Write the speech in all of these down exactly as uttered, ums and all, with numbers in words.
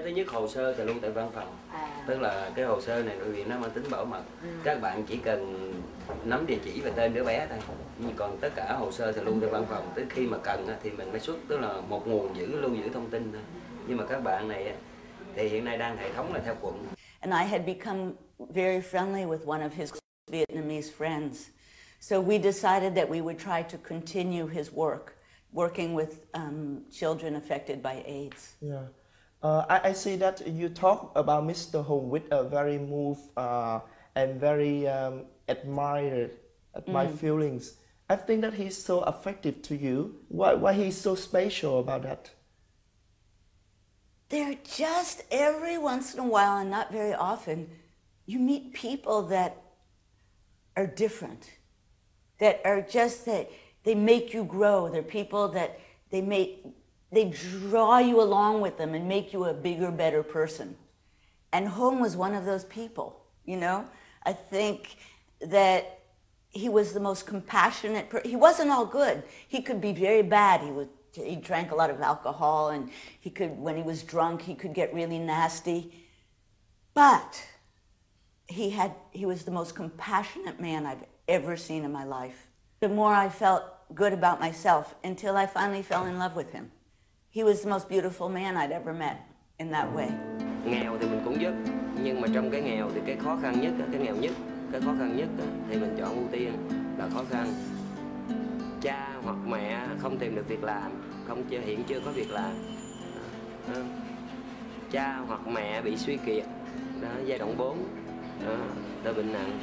thứ nhất hồ sơ thì luôn tại văn phòng, à. Tức là cái hồ sơ này bởi vì nó mang tính bảo mật, ừ. Các bạn chỉ cần nắm địa chỉ và tên đứa bé thôi. Nhưng còn tất cả hồ sơ thì luôn tại văn phòng, tới khi mà cần thì mình mới xuất, tức là một nguồn giữ lưu giữ thông tin thôi. Nhưng mà các bạn này thì hiện nay đang hệ thống là theo quận. And I had become very friendly with one of his Vietnamese friends. So we decided that we would try to continue his work, working with um, children affected by AIDS. Yeah. Uh, I, I see that you talk about Mister Hùng with a very moved uh, and very um, admired, admired mm. feelings. I think that he's so affective to you. Why, why he's so special about that? They're just every once in a while, and not very often, you meet people that are different, that are just that they make you grow. They're people that they make, they draw you along with them and make you a bigger, better person. And Hùng was one of those people, you know? I think that he was the most compassionate person. He wasn't all good. He could be very bad. He was, he drank a lot of alcohol, and he could, when he was drunk, he could get really nasty. But he had, he was the most compassionate man I've ever seen in my life. The more I felt good about myself until I finally fell in love with him. He was the most beautiful man I'd ever met in that way. Nghèo thì mình cũng giúp, nhưng mà trong cái nghèo thì cái khó khăn nhất, cái nghèo nhất, cái khó khăn nhất thì mình chọn ưu tiên là khó khăn. Cha hoặc mẹ không tìm được việc làm, không hiện chưa có việc làm. Đó. Cha hoặc mẹ bị suy kiệt, đó, giai đoạn bốn, đó, tới bệnh nặng.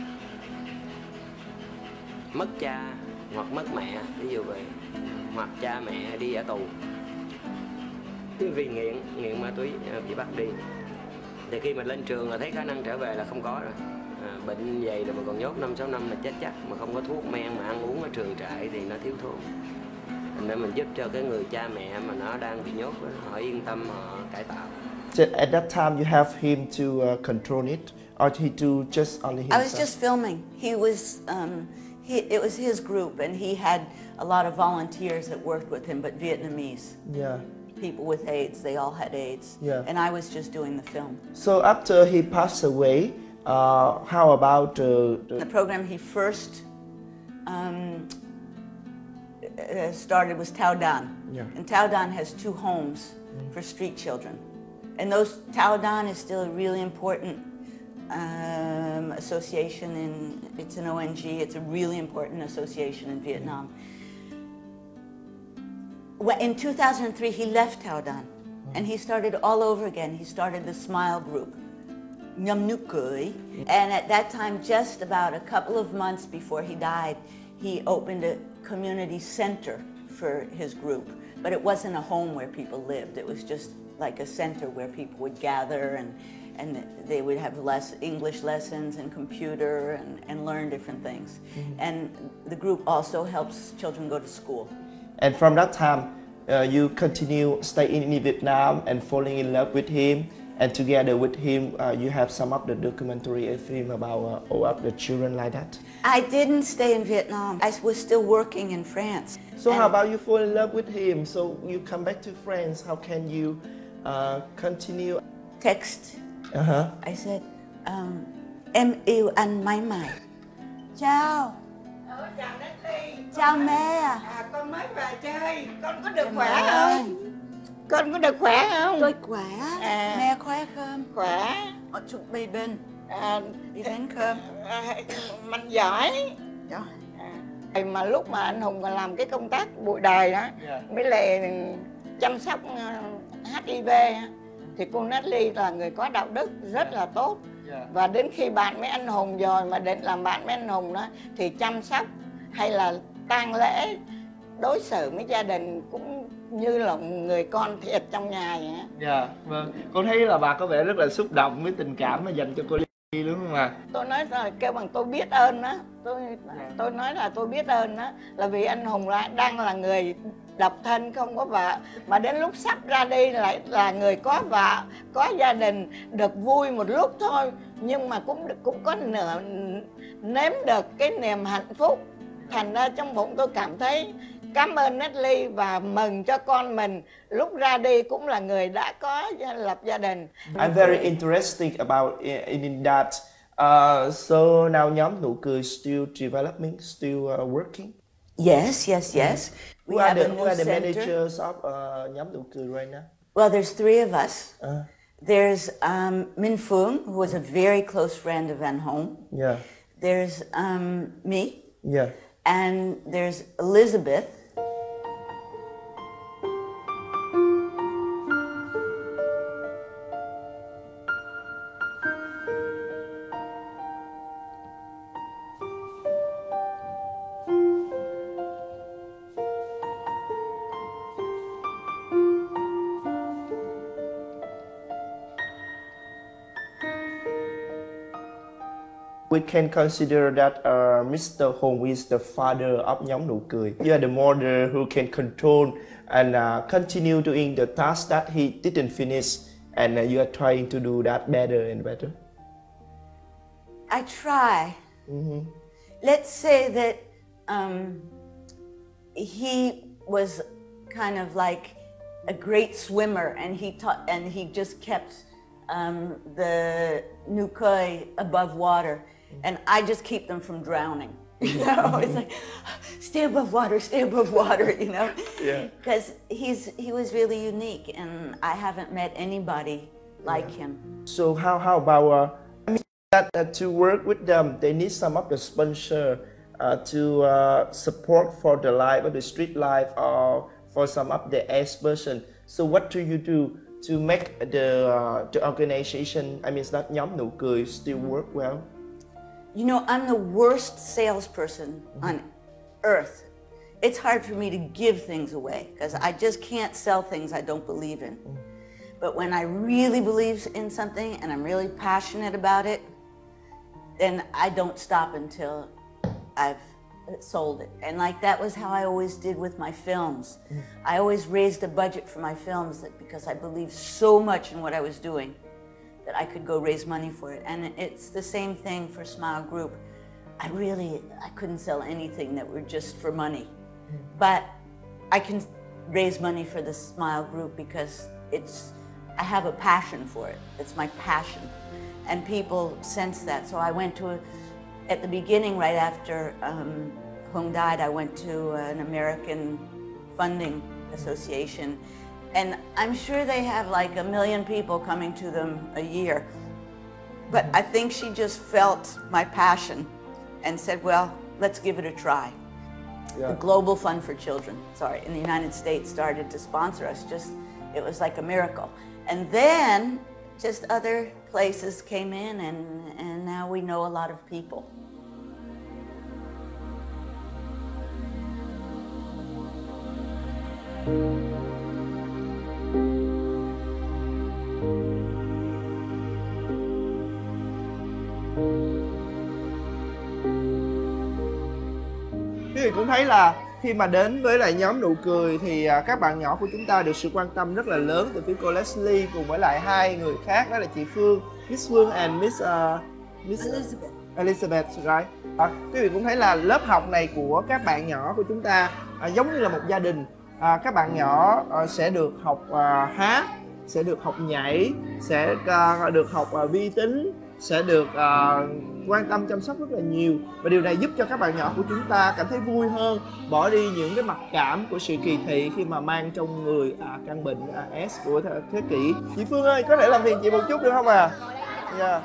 Mất cha hoặc mất mẹ, ví dụ vậy, hoặc cha mẹ đi ở tù vì nghiện, nghiện ma túy bị bắt đi. Thì khi mà lên trường là thấy khả năng trở về là không có rồi. À, bệnh vậy rồi mà còn nhốt năm sáu năm là chết chắc, mà không có thuốc men mà ăn uống ở trường trại thì nó thiếu thuốc. Thành ra mình giúp cho cái người cha mẹ mà nó đang bị nhốt đó, họ yên tâm, họ cải tạo. So at that time you have him to uh, control it, or he do just only himself? I was just filming. He was, um, he, it was his group, and he had a lot of volunteers that worked with him, but Vietnamese. Yeah. People with AIDS, they all had AIDS. Yeah. And I was just doing the film. So after he passed away, uh, how about uh, the... the program he first um, started was Tao Dan. Yeah. And Tao Dan has two homes mm. for street children. And those, Tao Dan is still a really important um, association, in, it's an O N G, it's a really important association in Vietnam. In two thousand three, he left Tao Dan, mm. and he started all over again. He started the Smile Group, Nhâm Nụ Cười. And at that time, just about a couple of months before he died, he opened a community center for his group. But it wasn't a home where people lived. It was just like a center where people would gather, and, and they would have less English lessons and computer and, and learn different things. Mm-hmm. And the group also helps children go to school. And from that time, uh, you continue staying in Vietnam and falling in love with him. And together with him, uh, you have some of the documentary film about uh, all of the children like that. I didn't stay in Vietnam. I was still working in France. So and how about you fall in love with him? So you come back to France. How can you uh, continue? Text. Uh-huh. I said, um, em yêu anh mãi mãi. Ciao. Chào mẹ. À, con mới về chơi, con có được em khỏe không? Ơi. Con có được khỏe không? Tôi khỏe. À. Mẹ khỏe không? Khỏe. Ở chụp bì bên. À, đi đến không? À, mạnh giỏi. Giỏi. À, mà lúc mà anh Hùng còn làm cái công tác bụi đời đó, yeah. mới là chăm sóc H I V, thì cô Natalie là người có đạo đức rất là tốt. Yeah. Và đến khi bạn với anh Hùng rồi mà định làm bạn với anh Hùng đó, thì chăm sóc hay là tang lễ, đối xử với gia đình cũng như là người con thiệt trong nhà vậy. Dạ, yeah, vâng. Con thấy là bà có vẻ rất là xúc động với tình cảm mà dành cho cô Ly đúng không ạ? Tôi nói là kêu bằng tôi biết ơn đó. Tôi yeah. tôi nói là tôi biết ơn đó, là vì anh Hùng lại đang là người độc thân không có vợ, mà đến lúc sắp ra đi lại là người có vợ, có gia đình, được vui một lúc thôi, nhưng mà cũng cũng có nửa nếm được cái niềm hạnh phúc. Thành ra trong bụng tôi cảm thấy cảm ơn Natalie và mừng cho con mình lúc ra đi cũng là người đã có lập gia đình. I'm very interested about in, in that. Uh, so now nhóm nụ cười still developing, still uh, working. Yes, yes, yes. We Who are have the, a who new are the center. managers of uh, nhóm nụ cười right now? Well, there's three of us. Uh, There's um, Min Phương, who was a very close friend of Van Home. yeah, There's um, me. yeah. And there's Elizabeth. We can consider that uh, Mister Hùng is the father of nhóm nụ cười. You are the mother who can control and uh, continue doing the task that he didn't finish, and uh, you are trying to do that better and better. I try. Mm-hmm. Let's say that um, he was kind of like a great swimmer, and he taught, and he just kept um, the Nụ Cười above water, and I just keep them from drowning. You know, it's like stay above water, stay above water. You know, Yeah. because he's he was really unique, and I haven't met anybody like him. So how how about uh, I mean that uh, to work with them, they need some of the sponsor uh, to uh, support for the life of the street life or for some of the excursion. So what do you do to make the uh, the organization, I mean that nhóm nụ cười still work well? You know, I'm the worst salesperson on earth. It's hard for me to give things away because I just can't sell things I don't believe in. But when I really believe in something and I'm really passionate about it, then I don't stop until I've sold it. And like that was how I always did with my films. I always raised a budget for my films that because I believed so much in what I was doing that I could go raise money for it. And it's the same thing for Smile Group. I really, I couldn't sell anything that were just for money. But I can raise money for the Smile Group because it's, I have a passion for it. It's my passion. And people sense that. So I went to, a, at the beginning, right after um, Hung died, I went to an American funding association. And I'm sure they have like a million people coming to them a year. But I think she just felt my passion and said, well, let's give it a try. Yeah. The Global Fund for Children, sorry, in the United States started to sponsor us. Just, it was like a miracle. And then just other places came in, and, and now we know a lot of people. Quý vị cũng thấy là khi mà đến với lại nhóm nụ cười thì à, các bạn nhỏ của chúng ta được sự quan tâm rất là lớn từ phía cô Leslie cùng với lại hai người khác, đó là chị Phương, Miss Phương and Miss uh, Miss Elizabeth. Elizabeth, right? À, quý vị cũng thấy là lớp học này của các bạn nhỏ của chúng ta à, giống như là một gia đình. À, các bạn nhỏ à, sẽ được học à, hát, sẽ được học nhảy, sẽ à, được học à, vi tính, sẽ được uh, quan tâm chăm sóc rất là nhiều, và điều này giúp cho các bạn nhỏ của chúng ta cảm thấy vui hơn, bỏ đi những cái mặc cảm của sự kỳ thị khi mà mang trong người à, căn bệnh a S của th- thế kỷ. Chị Phương ơi, có thể làm phiền chị một chút được không à? Yeah.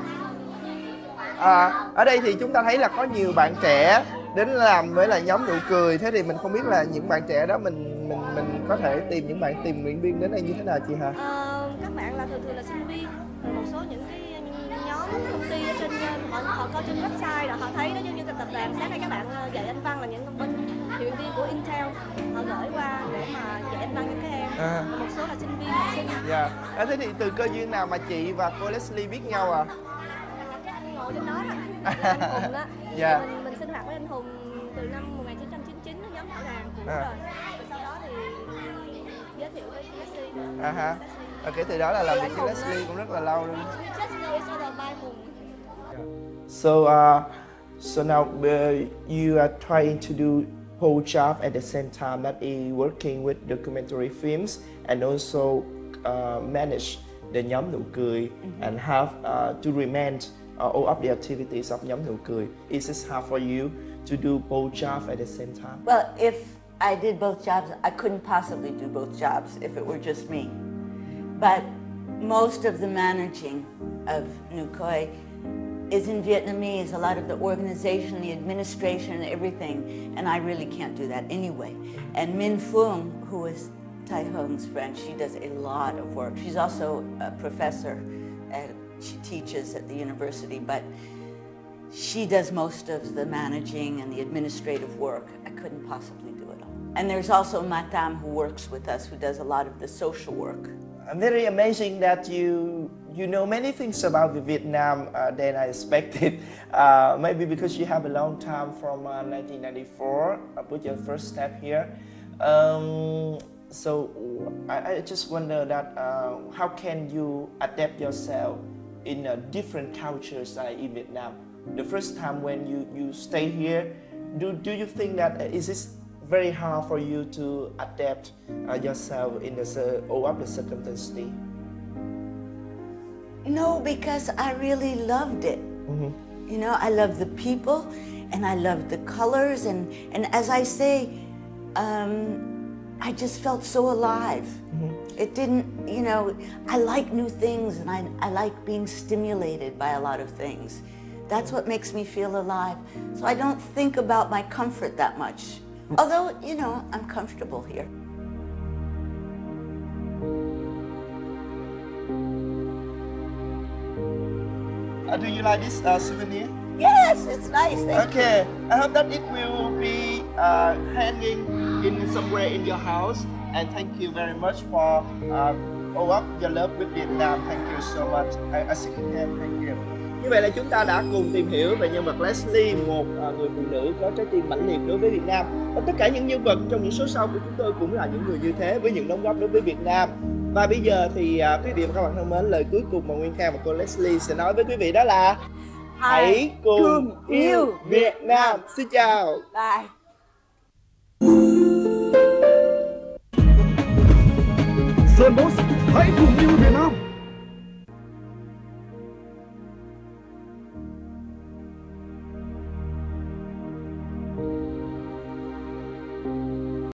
À, ở đây thì chúng ta thấy là có nhiều bạn trẻ đến làm với là nhóm nụ cười, thế thì mình không biết là những bạn trẻ đó mình mình mình có thể tìm những bạn tình nguyện viên đến đây như thế nào chị hả? Ờ, các bạn là thường thường là sinh viên, rồi một số những cái nhóm công ty ở trên họ, họ coi trên website là họ thấy nó giống như tập đoàn sáng nay các bạn dạy anh văn là những bên điều viên của Intel, họ gửi qua để mà dạy anh văn cho các em. À. Một số là sinh viên học sinh. Dạ. À, thế thì từ cơ duyên nào mà chị và cô Leslie biết nhau à? Các anh ngồi trên đó đó, là anh Hùng đó. Dạ. Mình, mình sinh hoạt với anh Hùng từ năm một nghìn chín trăm chín mươi chín, nhóm thảo đàn cũ À. rồi. Rồi sau đó thì giới thiệu với Leslie nữa. À ha. À, kể từ đó là làm việc với Leslie cũng rất là lâu luôn. We just know each other by Hùng. So uh, so now uh, you are trying to do whole job at the same time, that is working with documentary films and also uh, manage the nhóm nụ cười mm-hmm. and have uh, to remain uh, all of the activities of nhóm nụ cười. Is it hard for you to do both jobs at the same time? Well, if I did both jobs, I couldn't possibly do both jobs if it were just me. But most of the managing of Nụ Cười is in Vietnamese, a lot of the organization, the administration, and everything, and I really can't do that anyway. And Minh Phuong, who is Tai Hung's friend, she does a lot of work. She's also a professor, and she teaches at the university, but she does most of the managing and the administrative work. I couldn't possibly do it all. And there's also Matam, who works with us, who does a lot of the social work. Very amazing that you you know many things about Vietnam uh, than I expected. Uh, maybe because you have a long time from uh, nineteen ninety-four, uh, put your first step here. Um, so I, I just wonder that uh, how can you adapt yourself in uh, different cultures like in Vietnam? The first time when you you stay here, do do you think that uh, is this very hard for you to adapt uh, yourself in the all of the circumstances? No, because I really loved it. Mm-hmm. You know, I love the people, and I love the colors, and and as I say, um, I just felt so alive. Mm-hmm. It didn't, you know, I like new things, and I I like being stimulated by a lot of things. That's what makes me feel alive. So I don't think about my comfort that much. Although, you know, I'm comfortable here. Uh, do you like this uh, souvenir? Yes, it's nice. Thank okay, you. I hope that it will be uh, hanging in somewhere in your house. And thank you very much for uh, all of your love with Vietnam. Thank you so much. I, I shake your hand. Thank you. Như vậy là chúng ta đã cùng tìm hiểu về nhân vật Leslie, một uh, người phụ nữ có trái tim mãnh liệt đối với Việt Nam. Và tất cả những nhân vật trong những số sau của chúng tôi cũng là những người như thế với những đóng góp đối với Việt Nam. Và bây giờ thì uh, quý vị và các bạn thân mến, lời cuối cùng mà Nguyên Khang và cô Leslie sẽ nói với quý vị đó là hãy cùng, cùng yêu Việt Nam. Xin chào. Bye. Sơn Boost, hãy cùng yêu